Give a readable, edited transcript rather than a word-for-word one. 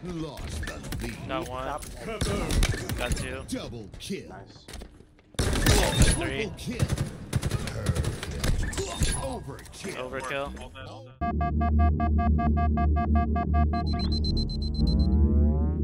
Lost the lead. Got one. Kaboom. Got two. Double kill. Nice. Got three. Triple kill. Perfect. Overkill. Overkill. Hold that.